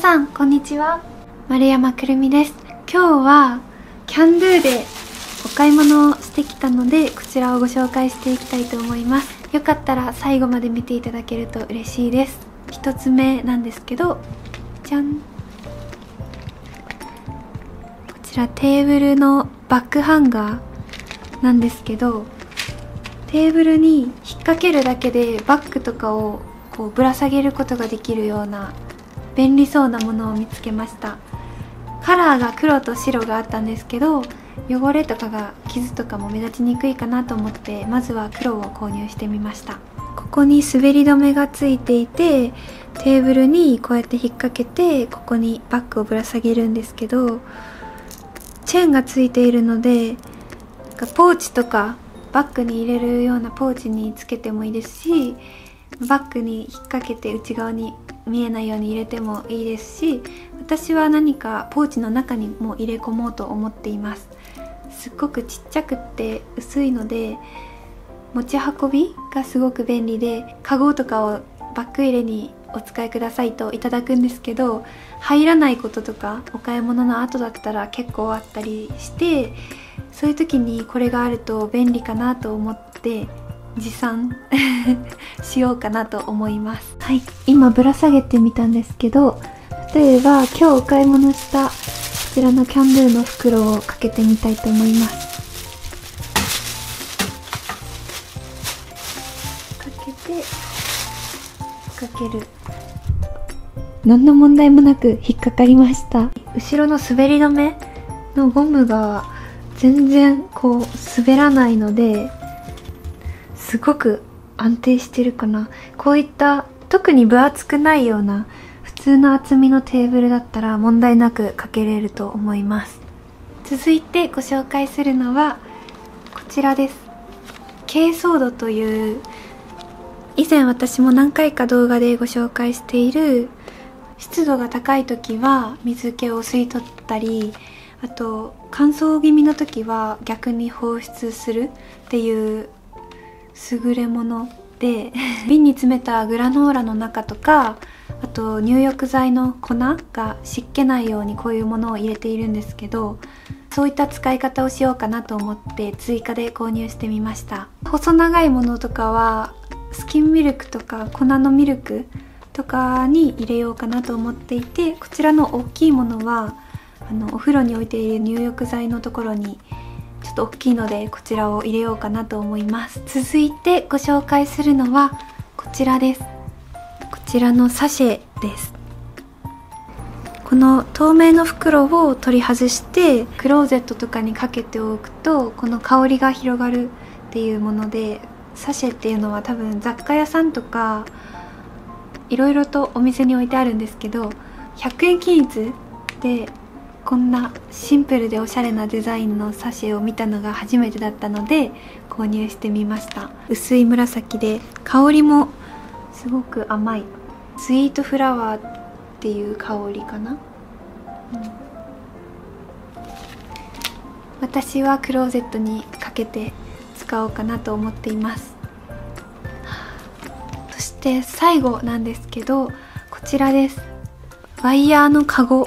さんこんにちは、丸山くるみです。今日はキャンドゥでお買い物をしてきたので、こちらをご紹介していきたいと思います。よかったら最後まで見ていただけると嬉しいです。一つ目なんですけど、じゃん、こちらテーブルのバッグハンガーなんですけど、テーブルに引っ掛けるだけでバッグとかをこうぶら下げることができるような便利そうなものを見つけました。カラーが黒と白があったんですけど、汚れとかが傷とかも目立ちにくいかなと思って、まずは黒を購入してみました。ここに滑り止めがついていて、テーブルにこうやって引っ掛けてここにバッグをぶら下げるんですけど、チェーンがついているのでポーチとかバッグに入れるようなポーチにつけてもいいですし、バッグに引っ掛けて内側に見えないように入れてもいいですし、私は何かポーチの中にも入れ込もうと思っています。すっごくちっちゃくって薄いので持ち運びがすごく便利で、カゴとかをバッグ入れにお使いくださいといただくんですけど、入らないこととかお買い物の後だったら結構あったりして、そういう時にこれがあると便利かなと思って持参しようかなと思います。はい、今ぶら下げてみたんですけど、例えば今日お買い物したこちらのキャンドゥの袋をかけてみたいと思います。かけてかける。何の問題もなく引っかかりました。後ろの滑り止めのゴムが全然こう滑らないので、すごく安定してるかな。こういった特に分厚くないような普通の厚みのテーブルだったら問題なくかけれると思います。続いてご紹介するのはこちらです。珪藻土という、以前私も何回か動画でご紹介している、湿度が高い時は水気を吸い取ったり、あと乾燥気味の時は逆に放出するっていう優れもので瓶に詰めたグラノーラの中とか、あと入浴剤の粉が湿気ないようにこういうものを入れているんですけど、そういった使い方をしようかなと思って追加で購入してみました。細長いものとかはスキンミルクとか粉のミルクとかに入れようかなと思っていて、こちらの大きいものはお風呂に置いている入浴剤のところにちょっと大きいので、こちらを入れようかなと思います。続いてご紹介するのはこちらです。こちらのサシェです。この透明の袋を取り外してクローゼットとかにかけておくと、この香りが広がるっていうもので、サシェっていうのは多分雑貨屋さんとかいろいろとお店に置いてあるんですけど、100円均一でこんなシンプルでおしゃれなデザインのサシェを見たのが初めてだったので購入してみました。薄い紫で香りもすごく甘い、スイートフラワーっていう香りかな、私はクローゼットにかけて使おうかなと思っています。そして最後なんですけど、こちらです。ワイヤーのカゴ、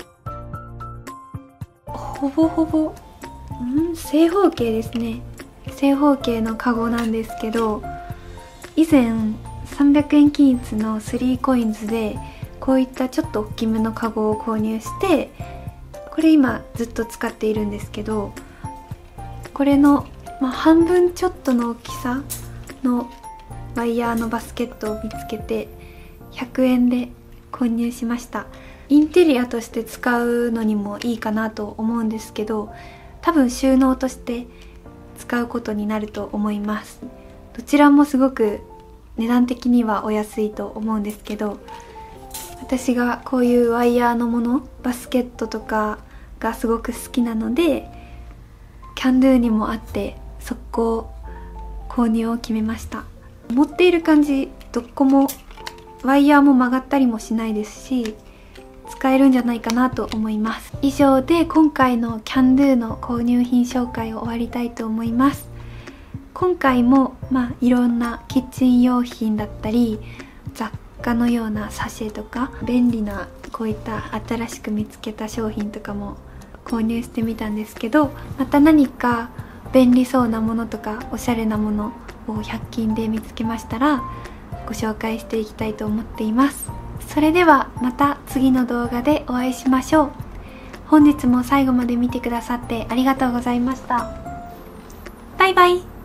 ほぼほぼ正方形ですね。正方形のカゴなんですけど、以前300円均一の3コインズでこういったちょっと大きめのカゴを購入して、これ今ずっと使っているんですけど、これの、半分ちょっとの大きさのワイヤーのバスケットを見つけて100円で購入しました。インテリアとして使うのにもいいかなと思うんですけど、多分収納として使うことになると思います。どちらもすごく値段的にはお安いと思うんですけど、私がこういうワイヤーのもの、バスケットとかがすごく好きなので、キャンドゥにもあって速攻購入を決めました。持っている感じどこもワイヤーも曲がったりもしないですし、使えるんじゃないかなと思います。以上で今回のキャンドゥの購入品紹介を終わりたいと思います。今回もいろんなキッチン用品だったり雑貨のようなサシェとか便利なこういった新しく見つけた商品とかも購入してみたんですけど、また何か便利そうなものとかおしゃれなものを100均で見つけましたらご紹介していきたいと思っています。それではまた次の動画でお会いしましょう。本日も最後まで見てくださってありがとうございました。バイバイ。